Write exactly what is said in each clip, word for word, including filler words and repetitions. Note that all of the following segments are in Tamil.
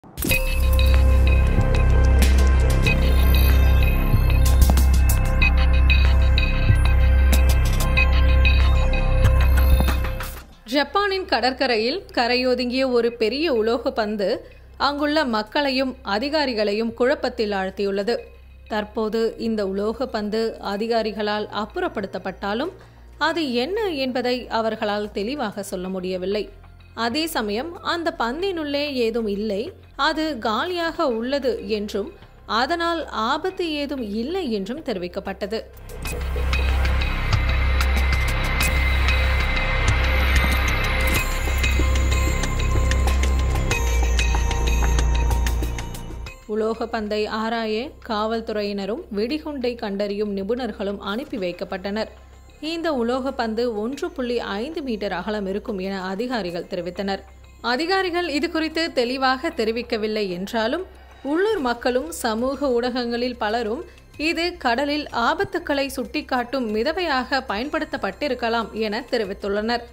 ஜப்பானின் கடற்கரையில் கரையொதுங்கிய ஒரு பெரிய உலோக பந்து அங்குள்ள மக்களையும் அதிகாரிகளையும் குழப்பத்தில் ஆழ்த்தியுள்ளது. தற்போது இந்த உலோக பந்து அதிகாரிகளால் அப்புறப்படுத்தப்பட்டாலும் அது என்ன என்பதை அவர்களால் தெளிவாக சொல்ல முடியவில்லை. அதே சமயம் அந்த பந்தினுள்ளே ஏதும் இல்லை, அது காலியாக உள்ளது என்றும் அதனால் ஆபத்து ஏதும் இல்லை என்றும் தெரிவிக்கப்பட்டது. உலோக பந்தை ஆராய காவல்துறையினரும் வெடிகுண்டை கண்டறியும் நிபுணர்களும் அனுப்பி வைக்கப்பட்டனர். இந்த உலோக பந்து ஒன்று புள்ளி ஐந்து மீட்டர் அகலம் இருக்கும் என அதிகாரிகள் தெரிவித்தனர். அதிகாரிகள் இது குறித்து தெளிவாக தெரிவிக்கவில்லை என்றாலும் உள்ளூர் மக்களும் சமூக ஊடகங்களில் பலரும் இது கடலில் ஆபத்துக்களை சுட்டிக்காட்டும் மிதவையாக பயன்படுத்தப்பட்டிருக்கலாம் என தெரிவித்துள்ளனர்.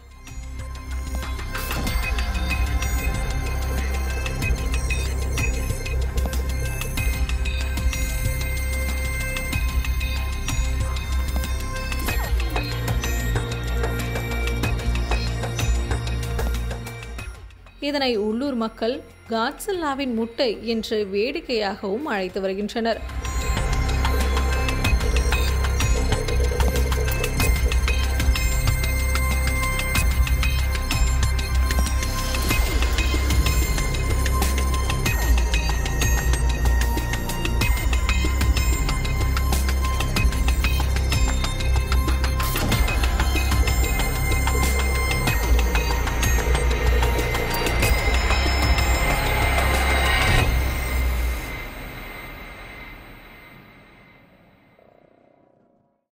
இதனை உள்ளூர் மக்கள் காட்சில்லாவின் முட்டை என்று வேடிக்கையாகவும் அழைத்து வருகின்றனர்.